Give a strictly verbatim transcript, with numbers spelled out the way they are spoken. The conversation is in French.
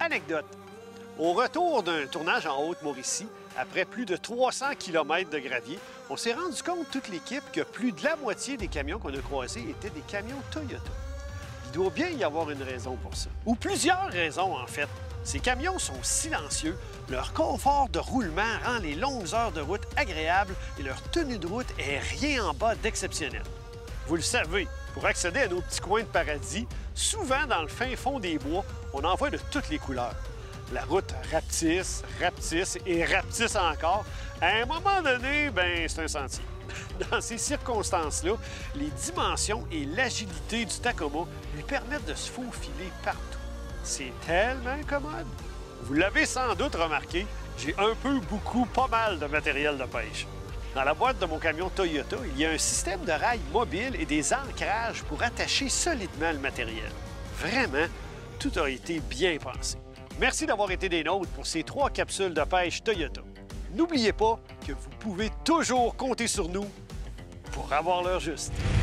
Anecdote. Au retour d'un tournage en Haute-Mauricie, après plus de trois cents kilomètres de gravier, on s'est rendu compte, toute l'équipe, que plus de la moitié des camions qu'on a croisés étaient des camions Toyota. Il doit bien y avoir une raison pour ça. Ou plusieurs raisons, en fait. Ces camions sont silencieux, leur confort de roulement rend les longues heures de route agréables et leur tenue de route est rien en bas d'exceptionnel. Vous le savez, pour accéder à nos petits coins de paradis, souvent dans le fin fond des bois, on en voit de toutes les couleurs. La route rapetisse, rapetisse et rapetisse encore. À un moment donné, ben c'est un sentier. Dans ces circonstances-là, les dimensions et l'agilité du Tacoma lui permettent de se faufiler partout. C'est tellement commode. Vous l'avez sans doute remarqué, j'ai un peu, beaucoup, pas mal de matériel de pêche. Dans la boîte de mon camion Toyota, il y a un système de rails mobile et des ancrages pour attacher solidement le matériel. Vraiment, tout a été bien pensé. Merci d'avoir été des nôtres pour ces trois capsules de pêche Toyota. N'oubliez pas que vous pouvez toujours compter sur nous pour avoir l'heure juste.